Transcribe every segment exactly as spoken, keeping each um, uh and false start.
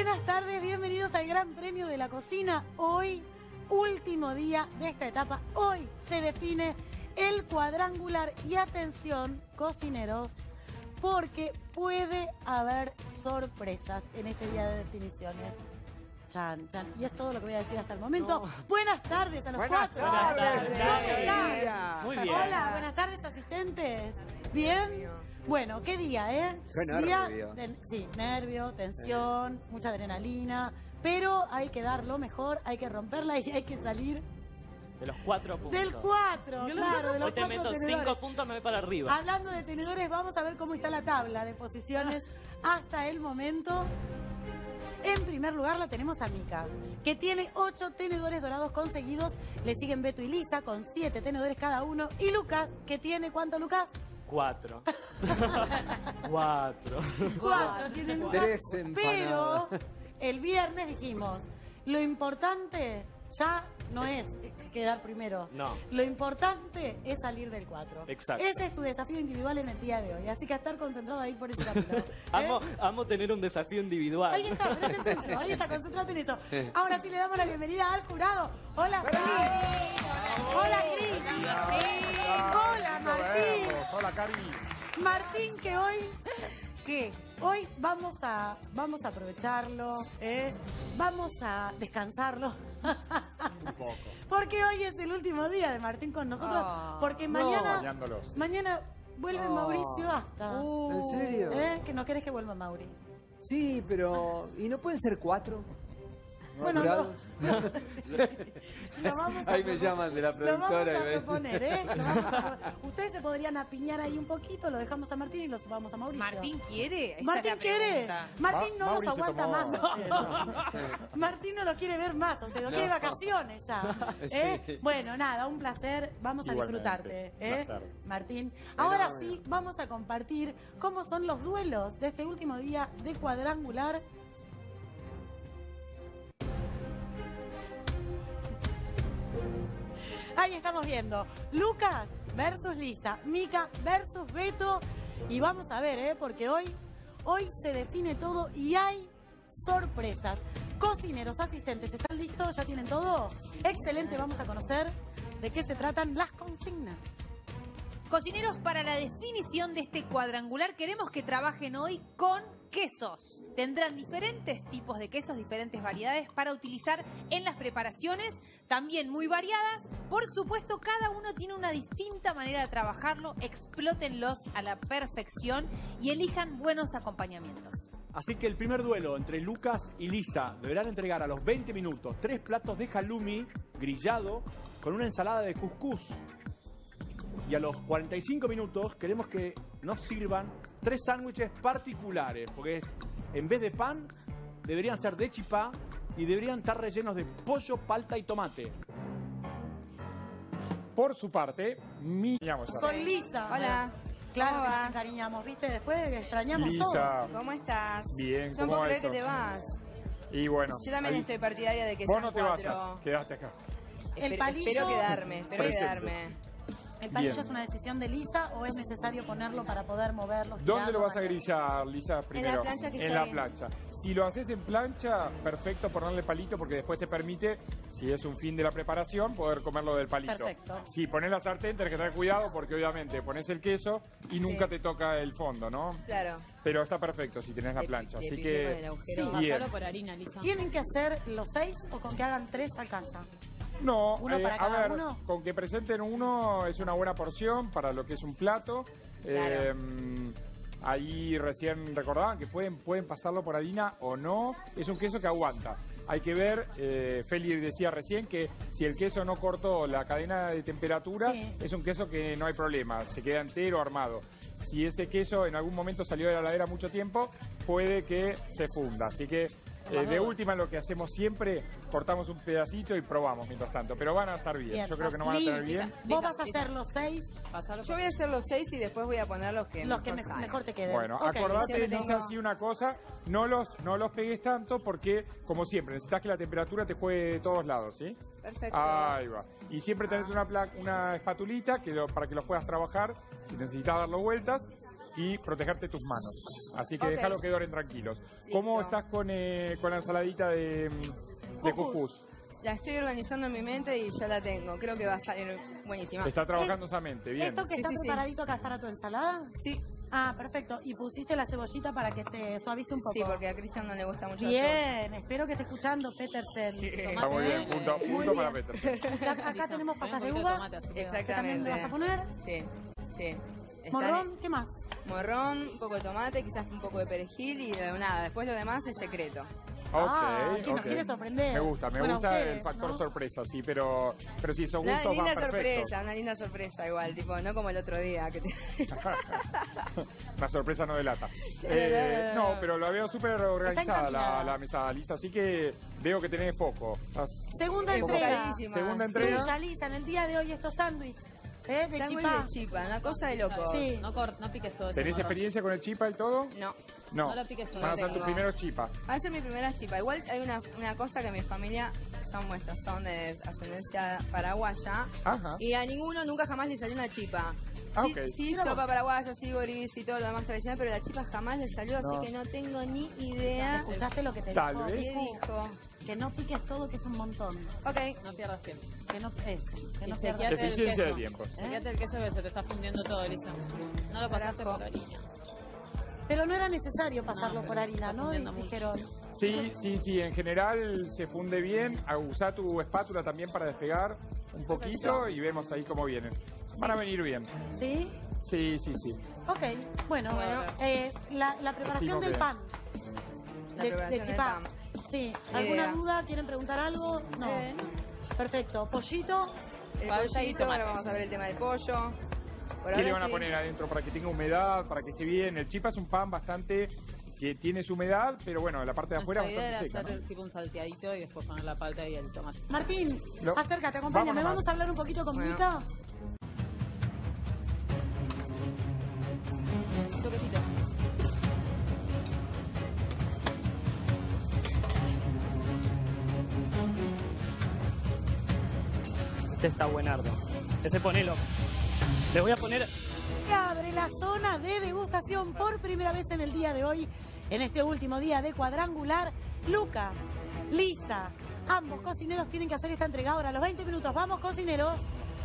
Buenas tardes, bienvenidos al Gran Premio de la Cocina. Hoy, último día de esta etapa. Hoy se define el cuadrangular. Y atención, cocineros, porque puede haber sorpresas en este día de definiciones. Chan, chan. Y es todo lo que voy a decir hasta el momento. No. Buenas tardes a los buenas cuatro. Tardes. Buenas tardes. Muy bien. Hola, buenas tardes, asistentes. ¿Bien? Bueno, qué día, ¿eh? Qué día nervio. De, sí, nervio, tensión, sí. Mucha adrenalina. Pero hay que dar lo mejor, hay que romperla y hay que salir... De los cuatro puntos. Del cuatro, claro, de los Hoy te cuatro meto tenedores. cinco puntos, me voy para arriba. Hablando de tenedores, vamos a ver cómo está la tabla de posiciones hasta el momento. En primer lugar la tenemos a Mica, que tiene ocho tenedores dorados conseguidos. Le siguen Beto y Lisa con siete tenedores cada uno. Y Lucas, que tiene, ¿cuánto, Lucas? Cuatro. Cuatro. Cuatro tiene Lucas. Tres empanadas. Pero el viernes dijimos, lo importante ya no es quedar primero. No. Lo importante es salir del cuatro. Exacto. Ese es tu desafío individual en el día de hoy. Así que a estar concentrado ahí por ese camino. ¿eh? Amo, amo tener un desafío individual. Ahí está, pero es el tuyo. Ahí está, concentrate en eso. Ahora sí le damos la bienvenida al jurado. Hola, Cris. Hola, Cris. Hola, Martín. Hola, Cari. Martín, que hoy... ¿Qué? Hoy vamos a, vamos a aprovecharlo, ¿eh? Vamos a descansarlo. Un poco. Porque hoy es el último día de Martín con nosotros. Oh, porque no. mañana, Bañándolos. mañana vuelve Oh. Mauricio hasta. ¿En serio? ¿Eh? Que no querés que vuelva Mauri. Sí, pero... ¿Y no pueden ser cuatro? Bueno, no. ¿Apurados? Lo vamos a Ahí me propon- llaman de la Lo vamos productora. a y ven. proponer, ¿eh? Lo vamos a proponer. Ustedes se podrían apiñar ahí un poquito, lo dejamos a Martín y lo subamos a Mauricio. ¿Martín quiere? Esa Martín es la quiere. pregunta. Martín no Ma- los Mauricio aguanta tomó- más. Ustedes. Martín no lo quiere ver más, usted lo quiere vacaciones ya. ¿eh? Bueno, nada, un placer. Vamos a Igualmente, disfrutarte, ¿eh? placer. Martín. Ahora Bueno, sí, bueno. vamos a compartir cómo son los duelos de este último día de cuadrangular. Ahí estamos viendo Lucas versus Lisa, Mica versus Beto. Y vamos a ver, ¿eh? Porque hoy, hoy se define todo y hay sorpresas. Cocineros, asistentes, ¿están listos? ¿Ya tienen todo? Excelente, vamos a conocer de qué se tratan las consignas. Cocineros, para la definición de este cuadrangular queremos que trabajen hoy con quesos. Tendrán diferentes tipos de quesos, diferentes variedades para utilizar en las preparaciones, también muy variadas. Por supuesto, cada uno tiene una distinta manera de trabajarlo. Explótenlos a la perfección y elijan buenos acompañamientos. Así que el primer duelo entre Lucas y Lisa deberán entregar a los veinte minutos tres platos de halloumi grillado con una ensalada de cuscús. Y a los cuarenta y cinco minutos queremos que nos sirvan tres sándwiches particulares, porque es, en vez de pan, deberían ser de chipá y deberían estar rellenos de pollo, palta y tomate. Por su parte, mi... Con Lisa. Hola. Claro ¿Cómo que nos va? encariñamos, ¿viste? Después extrañamos todo. Lisa, ¿Cómo estás? bien, Yo no ¿cómo puedo va creer que eso? te vas. Y bueno, Yo también ahí- estoy partidaria de que vos sean no te cuatro. vayas, quedaste acá. El Espe- palillo- Espero quedarme, espero Presente. quedarme. ¿El palillo Bien. es una decisión de Lisa o es necesario ponerlo para poder moverlo? ¿Dónde lo girarlo, vas a para- grillar, Lisa, primero? plancha que En está la ahí. plancha. Si lo haces en plancha, perfecto ponerle palito porque después te permite, si es un fin de la preparación, poder comerlo del palito. Perfecto. Si pones la sartén, tenés que tener cuidado porque obviamente pones el queso y nunca Sí. te toca el fondo, ¿no? Claro. Pero está perfecto si tenés la Le- plancha. le Así piqué con el que... agujero. Sí. Bien. Pasalo por harina, Lisa. ¿Tienen que hacer los seis o con que hagan tres alcanza? No, ¿Uno eh, para a cada ver, uno? con que presenten uno es una buena porción para lo que es un plato. Claro. Eh, ahí recién recordaban que pueden, pueden pasarlo por harina o no. Es un queso que aguanta. Hay que ver, eh, Feli decía recién que si el queso no cortó la cadena de temperatura, Sí. es un queso que no hay problema, se queda entero armado. Si ese queso en algún momento salió de la heladera mucho tiempo, puede que se funda. Así que eh, de última lo que hacemos siempre, cortamos un pedacito y probamos mientras tanto. Pero van a estar bien, Bien. yo creo que no van a Lisa, tener bien. Vos vas a hacer los seis, Pasalo Yo por... voy a hacer los seis y después voy a poner los que los que mejor me- salgan. mejor te queden. Bueno, Ok. acordate, siempre Lisa, tengo- sí una cosa, no los, no los pegues tanto porque, como siempre, necesitas que la temperatura te juegue de todos lados, ¿sí? Perfecto. Ahí va. Y siempre tenés una, pla- una espatulita que lo- para que los puedas trabajar, si necesitas darlo vueltas. y protegerte tus manos. Así que Ok. déjalo que doren tranquilos. ¿Cómo Listo. estás con, eh, con la ensaladita de, de cuscús? La estoy organizando en mi mente y ya la tengo. Creo que va a salir buenísima. Está trabajando esa mente, bien. ¿Esto que Sí, está sí, sí. preparadito acá es para tu ensalada? Sí, Ah, perfecto. ¿Y pusiste la cebollita para que se suavice un poco? sí, porque a Cristian no le gusta mucho la cebolla. Bien, espero que esté escuchando Petersen. Está muy bien, punto, punto para Peter. Acá, acá tenemos pasas de Un poquito uva, tomate, así que- que también Exactamente. le vas a poner. Sí, sí. Está Morrón, ¿qué más? Morrón, un poco de tomate, quizás un poco de perejil y de nada. Después lo demás es secreto. Ok, Ah, que nos ok. quiere sorprender. Me gusta, me Bueno, gusta ustedes, el factor ¿no? sorpresa, sí, pero, pero si esos Una gustos van linda perfectos. sorpresa, una linda sorpresa igual, tipo, no como el otro día que te... Una sorpresa no delata. Eh, no, pero la veo súper organizada la, encaminada. la mesada, Lisa, así que veo que tenés foco. Estás- Segunda entrega. Enfocadísima. Segunda entrega. Tuya, Lisa, en el día de hoy estos sándwiches. ¿Eh? De Sándwich chipá. de chipa, una cosa de loco. Sí. No, cor- no piques todo eso. ¿Tenés morrón. experiencia con el chipa y todo? No, No. No lo piques todo. Van a ser tus Tengo. primeros chipas. va a ser mi primera chipa. Igual hay una, una cosa que mi familia son vuestras, son de ascendencia paraguaya. Ajá. Y a ninguno nunca jamás le salió una chipa. Ah, Sí, ok. sí, Mira sopa vos. paraguaya, sí, boris y todo lo demás tradicional, pero la chipa jamás le salió, No. así que no tengo ni idea ¿Escuchaste lo que te Tal dijo? vez. qué dijo. Que no piques todo, que es un montón. Ok, No pierdas tiempo. Que no eso, que no Y pierdas. chequeate el Deficiencia de queso. tiempo. Chequeate el queso que se te está fundiendo todo, Elisa. No lo pasaste Carajo. por harina. Pero no era necesario pasarlo No, por pero harina, está ¿no? fundiendo Y mucho. dijeron, Sí, sí, sí, en general se funde bien. A usar tu espátula también para despegar un poquito y vemos ahí cómo vienen. Van a venir bien. ¿sí? Sí, sí, sí. Ok, bueno, Bueno. eh, la, la preparación Estimo del que- pan. la de, preparación de del chipá. pan. Sí, Ni ¿alguna idea. duda? ¿Quieren preguntar algo? No. Eh, Perfecto. Pollito, El Falta y pollito, tomate. ahora vamos a ver el tema del pollo. Por ¿Qué ahora le van a estoy- poner adentro para que tenga humedad, para que esté bien? El chipa es un pan bastante que tiene su humedad, pero bueno, la parte de afuera Nuestra idea bastante era seca, hacer ¿no? tipo un salteadito y después poner la palta y el tomate. Martín, Lo- acércate, acompáñame. Vamos Vamos, nomás. a hablar un poquito con Bueno. Vita. Toquecito. Este está buenardo. Ese ponelo. Les voy a poner. Abre la zona de degustación por primera vez en el día de hoy, en este último día de cuadrangular. Lucas, Lisa, ambos cocineros tienen que hacer esta entrega ahora a los veinte minutos. Vamos, cocineros.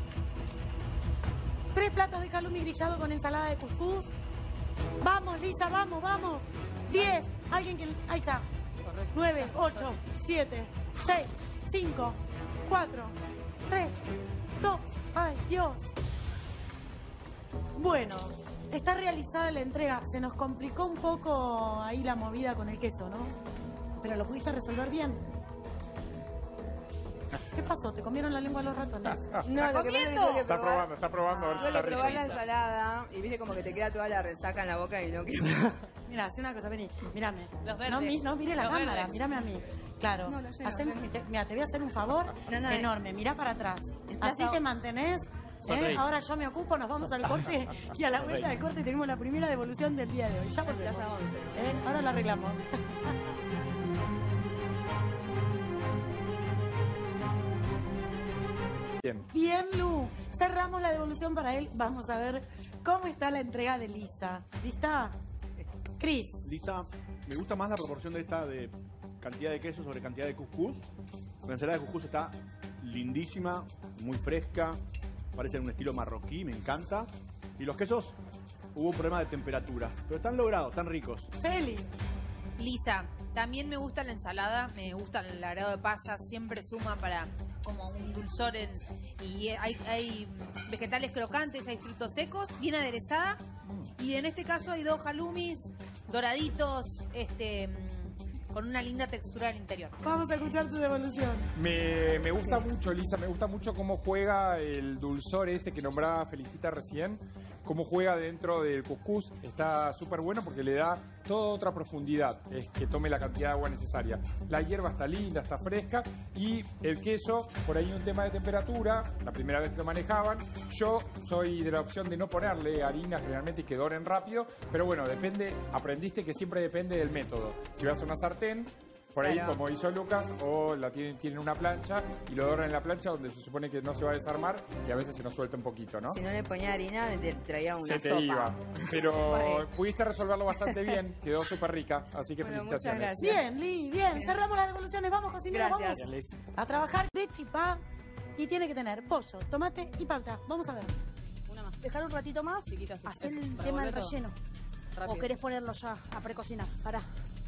Tres platos de halloumi grillado con ensalada de cuscús. Vamos, Lisa, vamos, vamos. Diez. Alguien que... Ahí está. Nueve, ocho, siete, seis, cinco, cuatro, tres, dos. Ay, Dios. Bueno, está realizada la entrega. Se nos complicó un poco ahí la movida con el queso, ¿no? Pero lo pudiste resolver bien. ¿Qué pasó? ¿Te comieron la lengua los ratones? No, lo que pasa es que tuve que Está probar, probando, está probando a ver si tuve está que probar rico. la ensalada y viste como que te queda toda la resaca en la boca y no quiero... Mira, hace una cosa, vení, mírame. Los verdes. No, mi- no mire la Los cámara, verdes. mírame a mí. Claro. No, no lleno, Hacen- lleno. te- mira, te voy a hacer un favor No, no, enorme. Mirá para atrás. Así Plaza- te mantenés. ¿eh? Sonreí. Ahora yo me ocupo, nos vamos al corte y a la vuelta del corte tenemos la primera devolución del día de hoy. Ya volvemos. Plaza once. ¿Eh? Ahora lo arreglamos. Bien. Bien, Lu. Cerramos la devolución para él. Vamos a ver cómo está la entrega de Lisa. ¿Lista? Cris. Lisa, me gusta más la proporción de esta de cantidad de queso sobre cantidad de cuscús. La ensalada de cuscús está lindísima, muy fresca, parece en un estilo marroquí, me encanta. Y los quesos, hubo un problema de temperatura, pero están logrados, están ricos. Feli. Lisa, también me gusta la ensalada, me gusta el agregado de pasas, siempre suma para como un dulzor en, y hay, hay vegetales crocantes, hay frutos secos, bien aderezada y en este caso hay dos halloumis doraditos, este mm, con una linda textura al interior. Vamos a escuchar tu devolución. Me, me gusta mucho, Lisa, me gusta mucho cómo juega el dulzor ese que nombraba Felicita recién, cómo juega dentro del cuscús. Está súper bueno porque le da toda otra profundidad, es que tome la cantidad de agua necesaria. La hierba está linda, está fresca y el queso, por ahí un tema de temperatura, la primera vez que lo manejaban, yo soy de la opción de no ponerle harinas realmente y que doren rápido, pero bueno, depende, aprendiste que siempre depende del método. Si vas a una sartén, Por ahí, Claro. como hizo Lucas, o la tienen, tienen una plancha y lo doran en la plancha donde se supone que no se va a desarmar y a veces se nos suelta un poquito, ¿no? Si no le ponía harina, te traía una Se te sopa. iba. Pero Vale. pudiste resolverlo bastante bien, quedó súper rica, así que Bueno, muchas felicitaciones. gracias. Bien, Li, bien. Cerramos las devoluciones. Vamos, cocineros, Gracias. Bien, Liz. vamos a trabajar de chipá y tiene que tener pollo, tomate y palta. Vamos a ver. Una más. Dejar un ratito más, Chiquita, sí. hacer Eso, el para tema del volver todo. relleno. Rápido. O querés ponerlo ya a precocinar. Pará.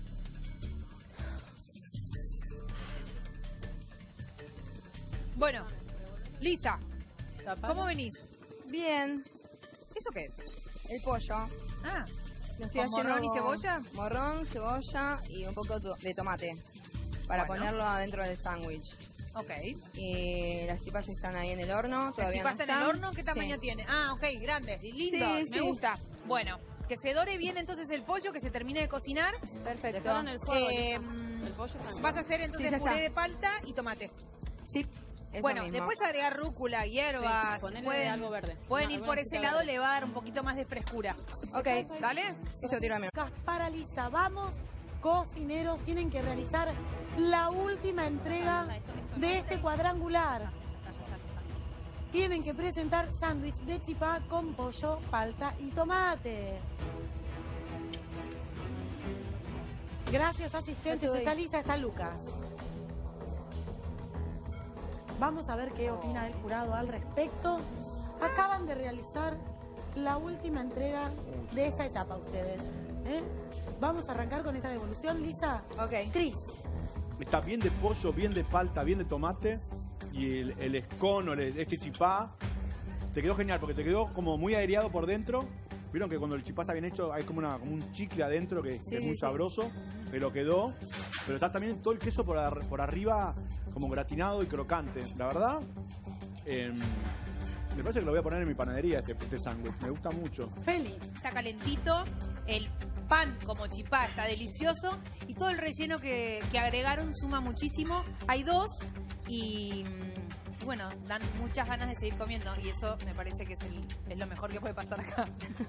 Bueno, Lisa, Tapalo. ¿cómo venís? Bien, ¿Eso qué es? el pollo. Ah, Lo estoy ¿con haciendo morrón y con cebolla? Morrón, cebolla y un poco to- de tomate. Para Bueno. ponerlo adentro del sándwich. Ok. Y las chipas están ahí en el horno. ¿La Todavía chipa no está en el están. horno? ¿Qué tamaño Sí. tiene? Ah, ok, grandes y lindos. Sí, me sí. gusta. Bueno, que se dore bien entonces el pollo, que se termine de cocinar. Perfecto. Dejaron el fuego. Eh, Lisa. El pollo está. Vas a hacer entonces Sí, ya puré está. de palta y tomate. Sí, eso bueno, mismo. después agregar rúcula, hierbas. Sí, ponele pueden algo verde. pueden Una- ir alguna por ese hojita lado, verde. le va a dar un poquito más de frescura. Ok, ¿Dale? esto tiro a mí. Para Lisa, vamos, cocineros, tienen que realizar la última entrega de este cuadrangular. Tienen que presentar sándwich de chipá con pollo, palta y tomate. Gracias, asistentes. Ya te doy. Está Lisa, está Lucas. Vamos a ver qué opina el jurado al respecto. Acaban de realizar la última entrega de esta etapa ustedes. ¿eh? Vamos a arrancar con esta devolución, Lisa. Ok. Cris, Está bien de pollo, bien de palta, bien de tomate. Y el, el escono, el- este chipá, te quedó genial porque te quedó como muy aireado por dentro. Vieron que cuando el chipá está bien hecho hay como, una, como un chicle adentro que, que Sí, es sí, muy sí. sabroso. Pero quedó. Pero está también todo el queso por, ar- por arriba como gratinado y crocante. La verdad, em, me parece que lo voy a poner en mi panadería este, este sándwich. Me gusta mucho. Feli, Está calentito, el pan como chipá está delicioso y todo el relleno que, que agregaron suma muchísimo. Hay dos y, mm, y bueno, dan muchas ganas de seguir comiendo y eso me parece que es, el- es lo mejor que puede pasar acá.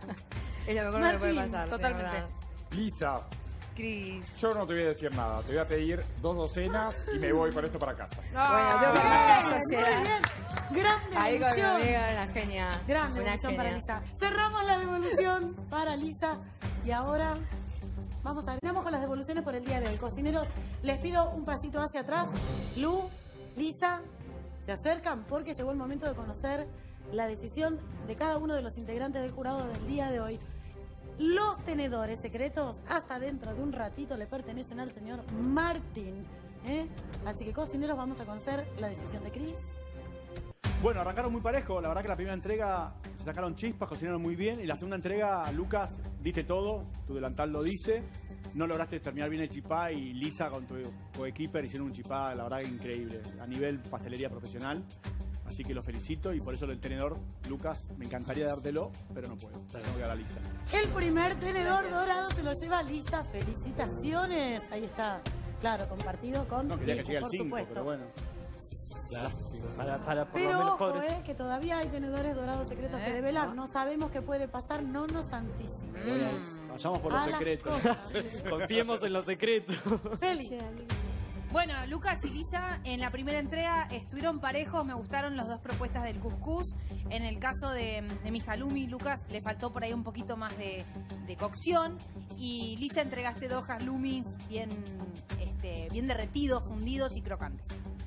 Es lo mejor que me puede Martín, pasar. de totalmente. verdad. Lisa, Cris. yo no te voy a decir nada, te voy a pedir dos docenas y me voy con esto para casa. Bueno, tengo que Bien, armar la muy sociedad. bien. Grande Ahí con mi devolución. amiga, una genia. Grande una devolución para genia. Lisa. Cerramos la devolución para Lisa. Y ahora vamos a terminamos con las devoluciones por el día de hoy. Cocineros, les pido un pasito hacia atrás. Lu, Lisa, se acercan porque llegó el momento de conocer la decisión de cada uno de los integrantes del jurado del día de hoy. Los tenedores secretos, hasta dentro de un ratito, le pertenecen al señor Martín. ¿eh? Así que, cocineros, vamos a conocer la decisión de Cris. Bueno, arrancaron muy parejo. La verdad que la primera entrega se sacaron chispas, cocinaron muy bien. Y la segunda entrega, Lucas, diste todo. Tu delantal lo dice. No lograste terminar bien el chipá y Lisa con tu coequiper hicieron un chipá, la verdad, increíble. A nivel pastelería profesional. Así que los felicito y por eso el tenedor, Lucas, me encantaría dártelo, pero no puedo. Se lo tengo que dar a Lisa. El primer tenedor dorado se lo lleva Lisa. Felicitaciones. Ahí está. Claro, compartido con No, quería que Diego, llegue al por cinco, supuesto. pero bueno. Claro. Para, para por lo Pero menos ojo, pobre. eh, que todavía hay tenedores dorados secretos que ¿Eh? develar. No sabemos qué puede pasar, no nos anticipemos. Bueno, vayamos por los A las secretos. cosas. Confiemos en los secretos. Feli, Bueno, Lucas y Lisa en la primera entrega estuvieron parejos, me gustaron las dos propuestas del couscous. En el caso de, de mi halloumi, Lucas le faltó por ahí un poquito más de, de cocción y Lisa entregaste dos halloumis bien, este, bien derretidos, fundidos y crocantes.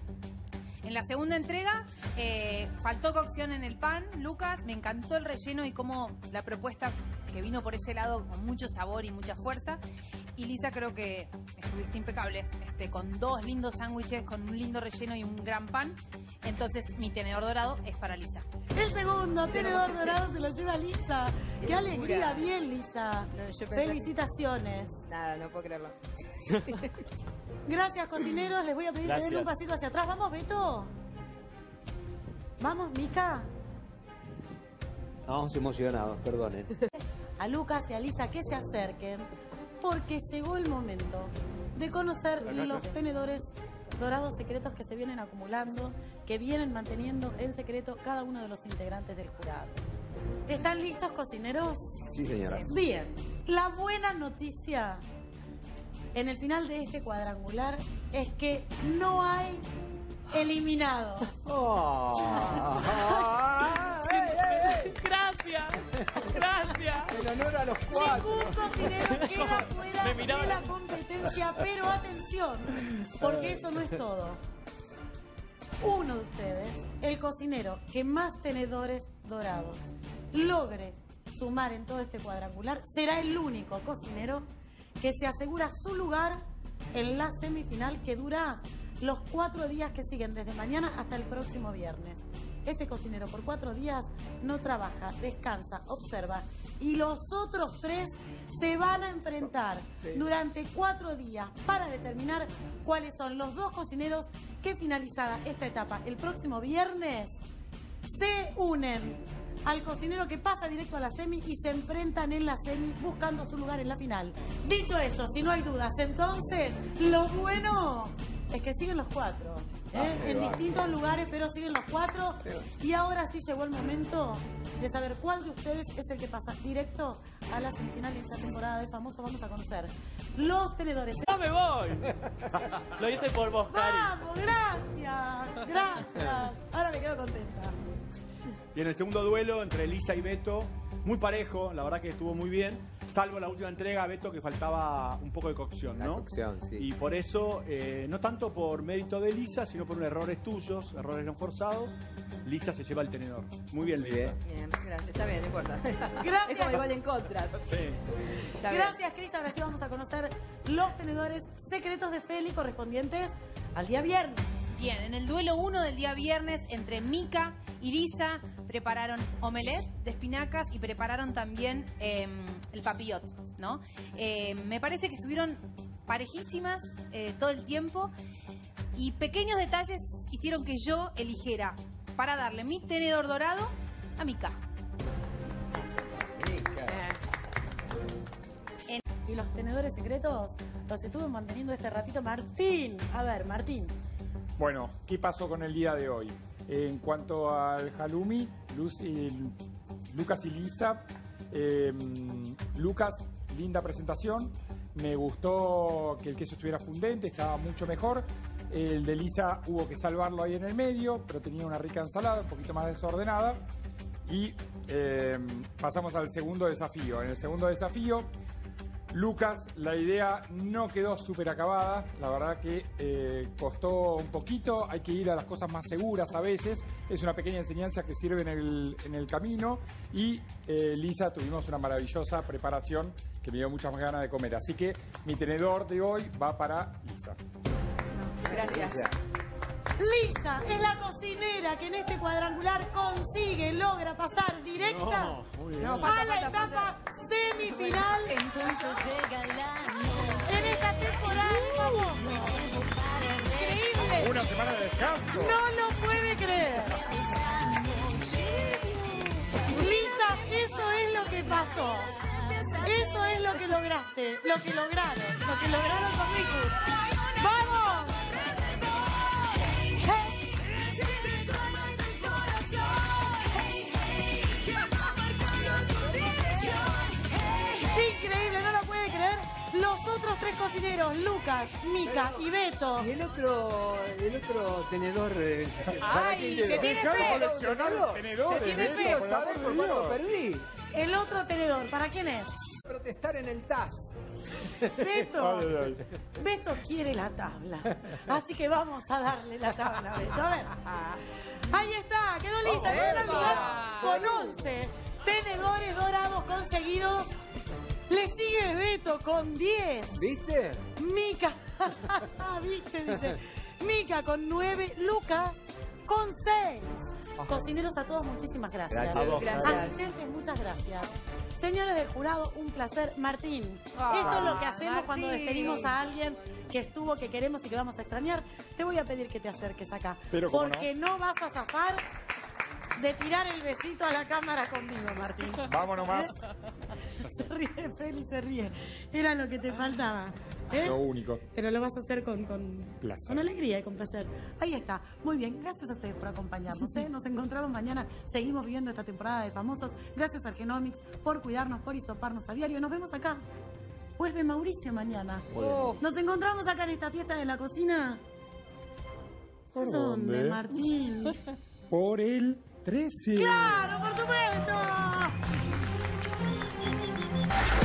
En la segunda entrega eh, faltó cocción en el pan, Lucas, me encantó el relleno y cómo la propuesta que vino por ese lado con mucho sabor y mucha fuerza. Y Lisa, creo que estuviste impecable, este, con dos lindos sándwiches, con un lindo relleno y un gran pan. Entonces mi tenedor dorado es para Lisa. el segundo tenedor dorado se lo lleva Lisa. Qué alegría, bien, Lisa. No, yo pensé- Felicitaciones. Nada, no puedo creerlo. Gracias, cocineros. Les voy a pedir que den Gracias. un pasito hacia atrás. Vamos, Beto. Vamos, Mica. Estamos emocionados, perdonen. A Lucas y a Lisa que se acerquen, porque llegó el momento de conocer los tenedores dorados secretos que se vienen acumulando, que vienen manteniendo en secreto cada uno de los integrantes del jurado. ¿Están listos, cocineros? Sí, señora. Bien. La buena noticia en el final de este cuadrangular es que no hay eliminados. Oh. Gracias, gracias. En honor a los cuatro. Ningún cocinero queda fuera Me miraba. de la competencia, pero atención, porque eso no es todo. Uno de ustedes, el cocinero que más tenedores dorados logre sumar en todo este cuadrangular, será el único cocinero que se asegura su lugar en la semifinal, que dura los cuatro días que siguen desde mañana hasta el próximo viernes. Ese cocinero por cuatro días no trabaja, descansa, observa, y los otros tres se van a enfrentar durante cuatro días para determinar cuáles son los dos cocineros que, finalizada esta etapa el próximo viernes, se unen al cocinero que pasa directo a la semi y se enfrentan en la semi buscando su lugar en la final. Dicho eso, si no hay dudas, entonces lo bueno es que siguen los cuatro, ¿eh? Ah, en va. distintos lugares, pero siguen los cuatro. Y ahora sí llegó el momento de saber cuál de ustedes es el que pasa directo a la semifinal de esta temporada de Famoso. Vamos a conocer los tenedores. ¡No me voy! Lo hice por vos, Cari. ¡Vamos! ¡Gracias! ¡Gracias! Ahora me quedo contenta. Y en el segundo duelo entre Elisa y Beto, muy parejo, la verdad que estuvo muy bien, salvo la última entrega, Beto, que faltaba un poco de cocción, La ¿no? cocción, sí. Y por eso, eh, no tanto por mérito de Elisa, sino por errores tuyos, errores no forzados, Lisa se lleva el tenedor. Muy bien, Lisa. Bien, gracias. Está bien, no importa. Gracias. Es como igual en contra. Sí. Está bien. Gracias, Cris. Ahora sí vamos a conocer los tenedores secretos de Feli correspondientes al día viernes. Bien, en el duelo uno del día viernes entre Mica y Lisa prepararon omelette de espinacas y prepararon también eh, el papillot, ¿no? Eh, me parece que estuvieron parejísimas eh, todo el tiempo y pequeños detalles hicieron que yo eligiera para darle mi tenedor dorado a Mica. Y los tenedores secretos los estuvo manteniendo este ratito Martín. A ver, Martín. Bueno, ¿qué pasó con el día de hoy? En cuanto al halloumi, Luz y- Lucas y Lisa, eh, Lucas, linda presentación. Me gustó que el queso estuviera fundente, estaba mucho mejor. El de Lisa hubo que salvarlo ahí en el medio, pero tenía una rica ensalada, un poquito más desordenada. Y eh, pasamos al segundo desafío. En el segundo desafío, Lucas, la idea no quedó súper acabada, la verdad que eh, costó un poquito, hay que ir a las cosas más seguras a veces, es una pequeña enseñanza que sirve en el, en el camino. Y eh, Lisa, tuvimos una maravillosa preparación que me dio muchas más ganas de comer, así que mi tenedor de hoy va para Lisa. Gracias. Lisa es la cocinera que en este cuadrangular consigue, logra pasar directa No, muy bien. No, a falta, la falta, etapa falta. semifinal Entonces llega la en esta temporada de Famoso. Increíble. Una semana de descanso. No lo puede creer. Lisa, eso es lo que pasó. Eso es lo que lograste, lo que lograron, lo que lograron con Miku. ¡Vamos! Increíble, no lo puede creer. Los otros tres cocineros, Lucas, Mica y Beto. Y el otro, el otro tenedor. eh, ¿para Ay, qué se quedó? tiene Dejá de fe. coleccionar los tenedores. Se tiene Beto, fe. Quiero por el amor saber de por cuánto Dios. perdí. El otro tenedor, ¿para quién es? Protestar en el T A S. Beto. Ay, ay, ay. Beto quiere la tabla. Así que vamos a darle la tabla a Beto. A ver. Ahí está, quedó lista en primer lugar con once tenedores dorados conseguidos. Le sigue Beto con diez. ¿Viste? Mica, ¿viste? Dice. Mica con nueve. Lucas con seis. Cocineros, a todos, muchísimas gracias. Gracias. A vos. Gracias. Asistentes, muchas gracias. Señores del jurado, un placer. Martín, Ah, esto es lo que hacemos Martín. cuando despedimos a alguien que estuvo, que queremos y que vamos a extrañar. Te voy a pedir que te acerques acá. Pero, ¿cómo porque no? vas a zafar de tirar el besito a la cámara conmigo, Martín. Vamos nomás. Se ríe, Feli, se ríe. Era lo que te faltaba. ¿eh? Lo único. Pero lo vas a hacer con, con, Placer. con alegría y con placer. Ahí está. Muy bien. Gracias a ustedes por acompañarnos. ¿eh? Nos encontramos mañana. Seguimos viviendo esta temporada de Famosos. Gracias a Argenomics por cuidarnos, por hisoparnos a diario. Nos vemos acá Vuelve Mauricio mañana. Oh. Nos encontramos acá en esta fiesta de la cocina. ¿Por ¿Dónde, dónde? Martín? Por el trece. ¡Claro, por supuesto!